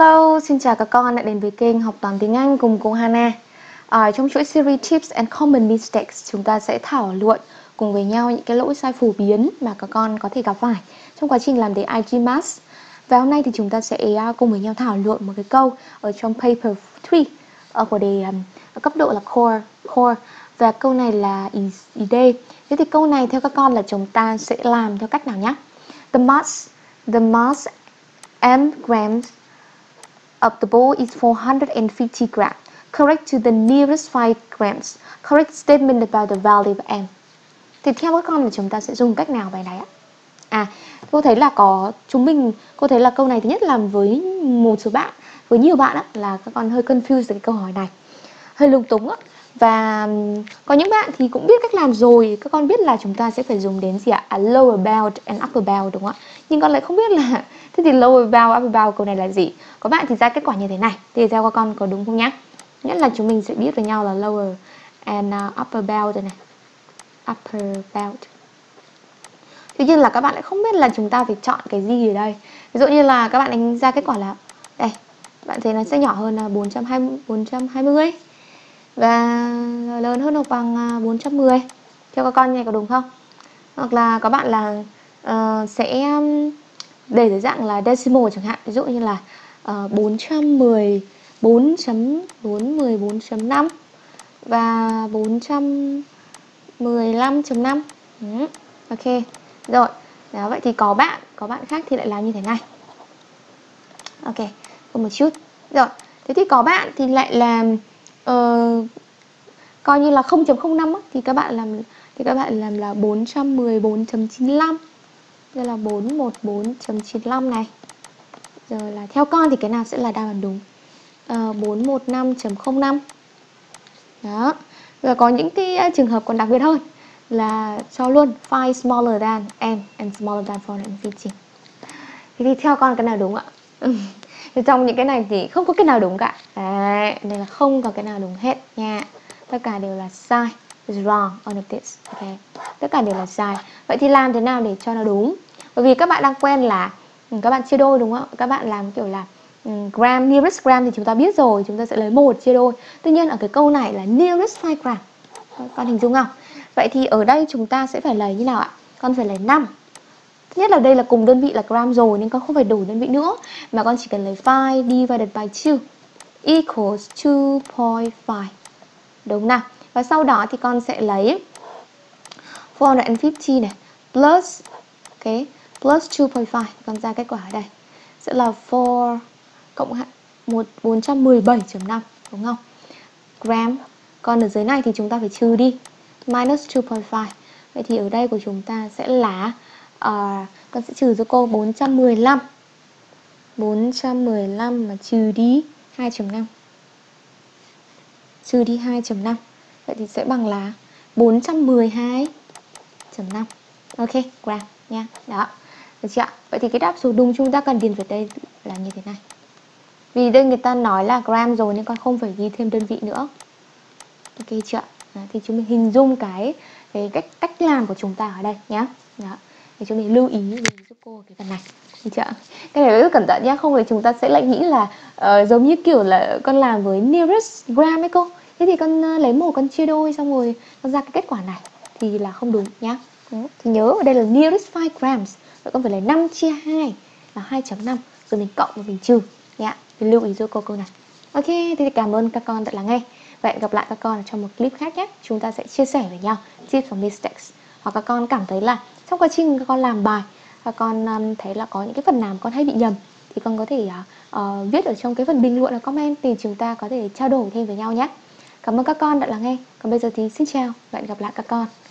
Hello, xin chào các con đã đến với kênh Học Toán Tiếng Anh cùng cô Hana. Trong chuỗi series Tips and Common Mistakes, chúng ta sẽ thảo luận cùng với nhau những cái lỗi sai phổ biến mà các con có thể gặp phải trong quá trình làm đề IGMAT. Và hôm nay thì chúng ta sẽ cùng với nhau thảo luận một cái câu ở trong paper 3 của đề cấp độ là core. Và câu này là ý D. Thế thì câu này theo các con là chúng ta sẽ làm theo cách nào nhé? The mass and grams of the ball is 450 grams. Correct to the nearest 5 grams. Correct statement about the value of m. Thì theo các con là chúng ta sẽ dùng cách nào bài này ạ? Cô thấy là cô thấy là câu này thứ nhất là với một số bạn, với nhiều bạn là các con hơi confused cái câu hỏi này, hơi lung túng á. Và có những bạn thì cũng biết cách làm rồi, các con biết là chúng ta sẽ phải dùng đến gì ạ? Lower bound and upper bound, đúng không ạ? Nhưng con lại không biết là thế thì lower bound, upper bound câu này là gì. Có bạn thì ra kết quả như thế này, thì theo các con có đúng không nhá? Nhất là chúng mình sẽ biết với nhau là lower and upper bound rồi này. Upper bound. Tuy nhiên là các bạn lại không biết là chúng ta phải chọn cái gì ở đây. Ví dụ như là các bạn đánh ra kết quả là đây, bạn thấy nó sẽ nhỏ hơn là 420 và lớn hơn hoặc bằng 410. Theo các con này có đúng không? Hoặc là các bạn là sẽ để dưới dạng là decimal chẳng hạn. Ví dụ như là 414.4.5 và 415.5. Ok. Rồi. Đó, vậy thì có bạn khác thì lại làm như thế này. Ok, một chút. Rồi. Thế thì có bạn thì lại làm coi như là 0.05 thì các bạn làm là 414.95. Đây là 414.95 này. Rồi là theo con thì cái nào sẽ là đáp án đúng? 415.05. Đó. Rồi có những cái trường hợp còn đặc biệt hơn là cho luôn phi smaller than n and smaller than 450. Thế thì theo con cái nào đúng ạ? Thì trong những cái này thì không có cái nào đúng cả. Đấy, đây là không có cái nào đúng hết nha. Tất cả đều là sai. It's wrong on this. Okay. Tất cả đều là sai. Vậy thì làm thế nào để cho nó đúng? Bởi vì các bạn đang quen là các bạn chia đôi đúng không? Các bạn làm kiểu là gram, nearest gram thì chúng ta biết rồi, chúng ta sẽ lấy 1 chia đôi. Tuy nhiên ở cái câu này là nearest 5 gram. Con hình dung không? Vậy thì ở đây chúng ta sẽ phải lấy như nào ạ? Con phải lấy 5. Thứ nhất là đây là cùng đơn vị là gram rồi nên con không phải đổi đơn vị nữa, mà con chỉ cần lấy 5 divided by 2 equals 2.5. Đúng nào? Và sau đó thì con sẽ lấy 450 này plus plus 2.5. Con ra kết quả ở đây sẽ là 4 cộng 417.5, đúng không? Gram. Còn ở dưới này thì chúng ta phải trừ đi minus 2.5. Vậy thì ở đây của chúng ta sẽ là con sẽ trừ cho cô 415. 415 mà trừ đi 2.5. Trừ đi 2.5. Vậy thì sẽ bằng là 412.5. Ok, gram nha. Đó. Được chưa ạ? Vậy thì cái đáp số đúng chúng ta cần điền vào đây là như thế này. Vì đây người ta nói là gram rồi nên con không phải ghi thêm đơn vị nữa. Ok chưa ạ? Đó, thì chúng mình hình dung cái cách làm của chúng ta ở đây nhé. Đó. Thì chúng mình lưu ý giúp cô cái phần này. Được chưa ạ? Cái này rất cẩn thận nhé, không thì chúng ta sẽ lại nghĩ là giống như kiểu là con làm với nearest gram ấy cô. Thế thì con lấy một con chia đôi xong rồi con ra cái kết quả này thì là không đúng nhá. Thì nhớ ở đây là nearest 5 grams. Vậy con phải lấy 5 chia 2 là 2.5 rồi mình cộng và mình trừ nhá. Thì lưu ý giúp cô câu này. Ok, thì cảm ơn các con đã lắng nghe. Vậy gặp lại các con trong một clip khác nhé. Chúng ta sẽ chia sẻ với nhau tips và mistakes. Hoặc các con cảm thấy là trong quá trình các con làm bài, các con thấy là có những cái phần nào con hay bị nhầm thì con có thể viết ở trong cái phần bình luận ở comment thì chúng ta có thể trao đổi thêm với nhau nhé. Cảm ơn các con đã lắng nghe. Còn bây giờ thì xin chào và hẹn gặp lại các con.